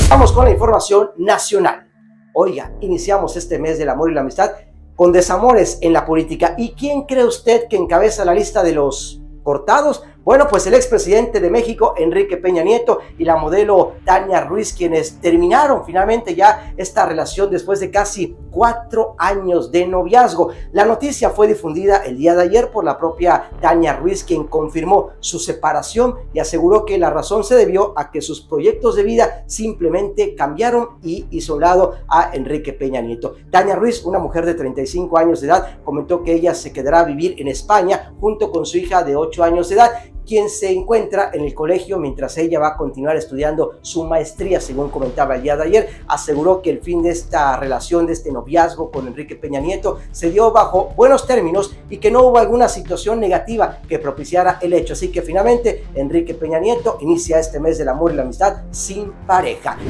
Vamos con la información nacional. Oiga, iniciamos este mes del amor y la amistad con desamores en la política. ¿Y quién cree usted que encabeza la lista de los cortados? Bueno, pues el expresidente de México, Enrique Peña Nieto, y la modelo Tania Ruiz, quienes terminaron finalmente ya esta relación después de casi 4 años de noviazgo. La noticia fue difundida el día de ayer por la propia Tania Ruiz, quien confirmó su separación y aseguró que la razón se debió a que sus proyectos de vida simplemente cambiaron y hizo a un lado a Enrique Peña Nieto. Tania Ruiz, una mujer de 35 años de edad, comentó que ella se quedará a vivir en España junto con su hija de 8 años de edad, quien se encuentra en el colegio mientras ella va a continuar estudiando su maestría, según comentaba el día de ayer. Aseguró que el fin de esta relación, de este noviazgo con Enrique Peña Nieto, se dio bajo buenos términos y que no hubo alguna situación negativa que propiciara el hecho. Así que finalmente Enrique Peña Nieto inicia este mes del amor y la amistad sin pareja.